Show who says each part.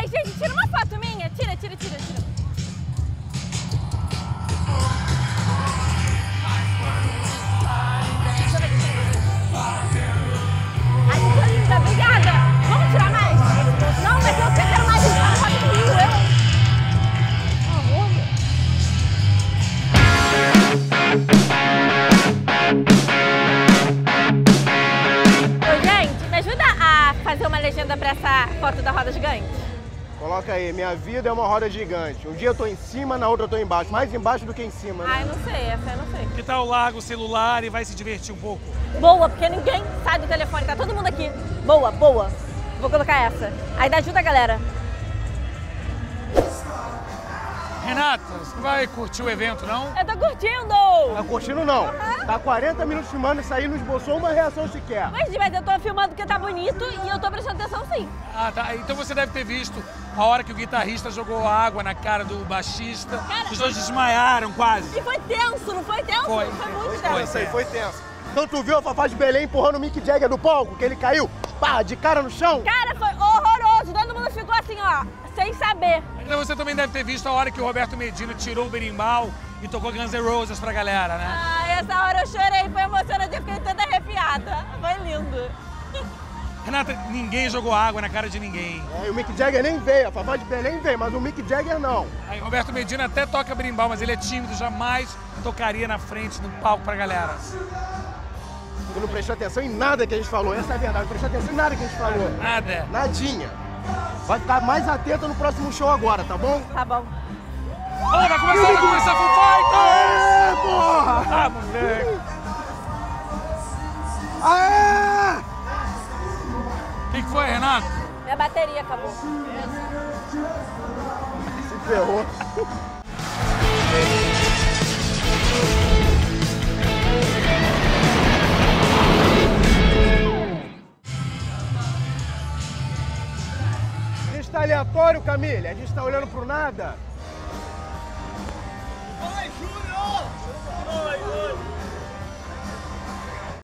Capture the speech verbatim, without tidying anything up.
Speaker 1: Ai, gente, tira uma foto minha. Tira, tira, tira, tira. Ai, que linda, obrigada. Vamos tirar mais? Não, mas eu quero mais uma foto comigo, eu. Ô, gente, me ajuda a fazer uma legenda pra essa foto da roda gigante?
Speaker 2: Coloca aí, minha vida é uma roda gigante. Um dia eu tô em cima, na outra eu tô embaixo. Mais embaixo do que em cima, né?
Speaker 1: Ai, não sei, essa eu não sei.
Speaker 3: Que tal larga o celular e vai se divertir um pouco?
Speaker 1: Boa, porque ninguém sai do telefone, tá todo mundo aqui. Boa, boa. Vou colocar essa. Aí dá ajuda, galera.
Speaker 3: Renata, você vai curtir o evento, não?
Speaker 1: Eu tô curtindo!
Speaker 2: Tá curtindo não?
Speaker 1: Uhum.
Speaker 2: Tá quarenta minutos filmando, isso aí não esboçou uma reação sequer.
Speaker 1: Mas, mas eu tô filmando porque tá bonito e eu tô prestando atenção sim.
Speaker 3: Ah, tá. Então você deve ter visto a hora que o guitarrista jogou água na cara do baixista.
Speaker 1: Cara,
Speaker 3: os dois desmaiaram quase.
Speaker 1: E foi tenso, não foi tenso?
Speaker 3: Foi.
Speaker 1: Foi muito
Speaker 3: Foi,
Speaker 1: tenso.
Speaker 2: Isso aí foi tenso. Então tu viu a Fafá de Belém empurrando o Mick Jagger do palco, que ele caiu, pá, de cara no chão?
Speaker 1: Cara, foi horroroso. Todo mundo ficou assim, ó, sem saber.
Speaker 3: Então você também deve ter visto a hora que o Roberto Medina tirou o berimbau e tocou Guns N' Roses pra galera, né?
Speaker 1: Ah, essa hora eu chorei, foi emocionante, eu fiquei toda arrepiada. Foi lindo.
Speaker 3: Renata, ninguém jogou água na cara de ninguém.
Speaker 2: É, e o Mick Jagger nem veio, a Fafá de Belém veio, mas o Mick Jagger não.
Speaker 3: Aí, Roberto Medina até toca berimbau, mas ele é tímido, jamais tocaria na frente, no palco pra galera.
Speaker 2: Tu não prestou atenção em nada que a gente falou, essa é a verdade, não prestou atenção em nada que a gente falou.
Speaker 3: Nada.
Speaker 2: Nadinha. Vai ficar mais atenta no próximo show agora, tá bom?
Speaker 1: Tá bom.
Speaker 3: Ó, vai começar, vai começar Foo Fighters!
Speaker 2: Aê, porra!
Speaker 3: Ah, moleque!
Speaker 2: Aê!
Speaker 3: O que, que foi, Renato?
Speaker 1: Minha bateria acabou.
Speaker 2: Se ferrou. Isso tá aleatório, Camille. A gente tá olhando pro nada.
Speaker 4: Vai, Júnior! Oi, oi!